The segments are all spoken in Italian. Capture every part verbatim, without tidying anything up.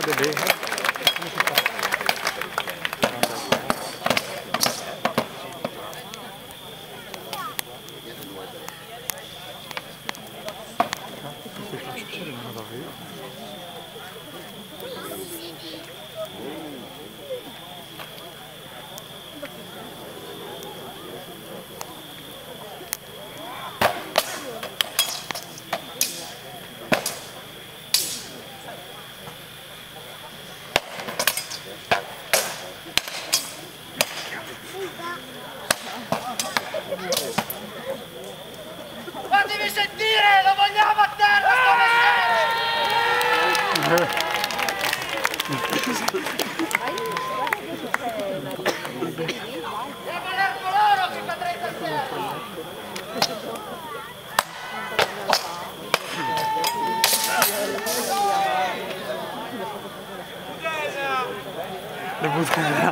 Sì, bene. Fatemi sentire, lo vogliamo a terra sto mestiere! Devo voler loro che cadrete a terra! Le buttare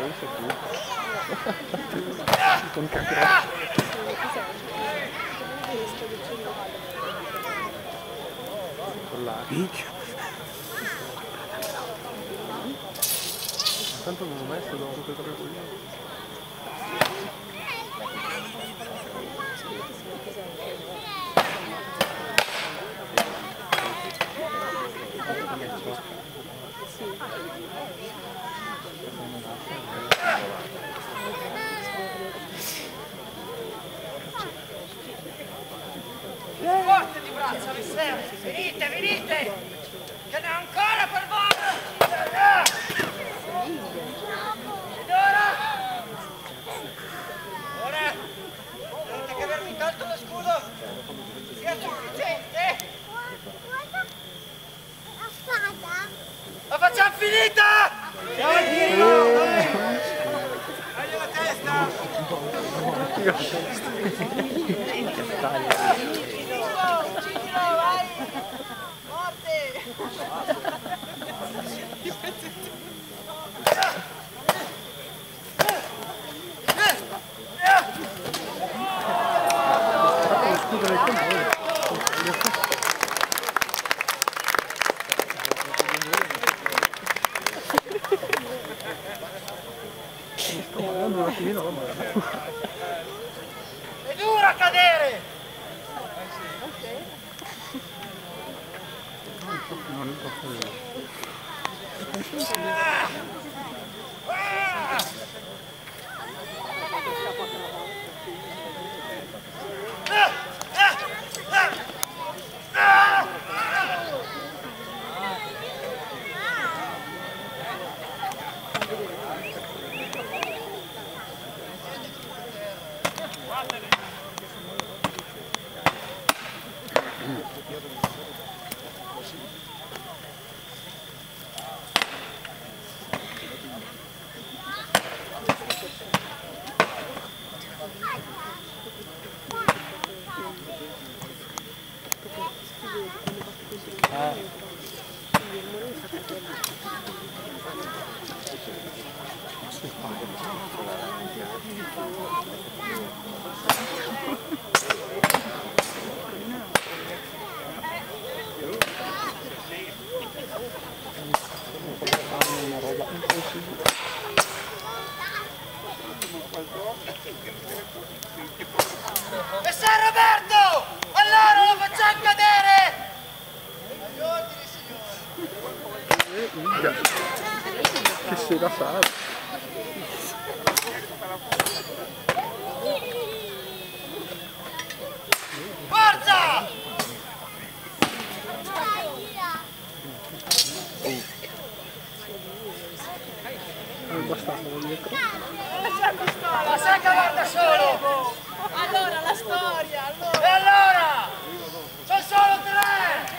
con cacchio. Con la minchia. Tanto non ho messo dopo tutte e tre qui. Forte di braccia, messere! Venite, venite! Ce n'è ancora per voi! Ed ora? Ora? Vedete che avermi tolto lo scudo sia sufficiente? La facciamo finita! Taglio la testa! Uccidilo, vai! Morte! È dura cadere! Non posso vedere. Messer Roberto! Allora lo facciamo cadere! Agli ordini, signore! Che se la sa. Forza! Non basta dietro. Ma sai che guarda solo! Allora la storia, allora! E allora? Sono solo tre!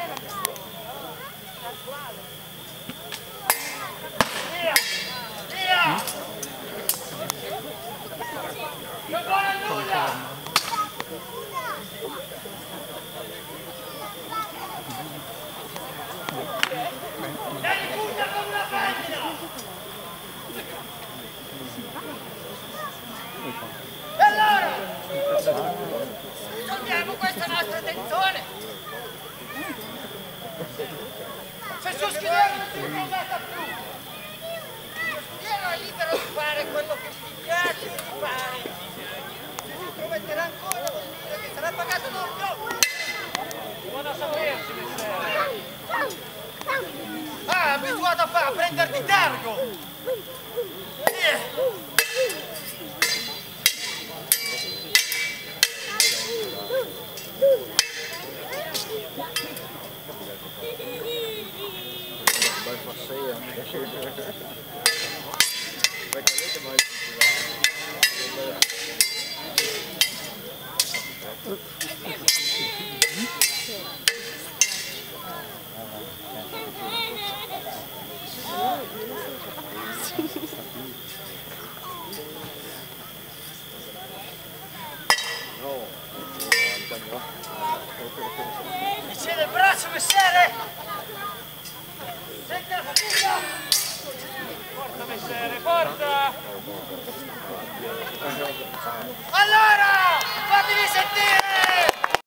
Via! Via! Non vuole nulla! Lei butta come una femmina! giocata più. Lo scudiero è libero di fare quello che gli piace di fare. Se si prometterà ancora vuol dire che sarà pagato doppio. Buona a sapersi, messere. Ah, abituato a fare, a prenderti targo. Eh. Mi cede il braccio, messere! Senti la fatica! Forza, messere, forza! Allora! Fatemi sentire!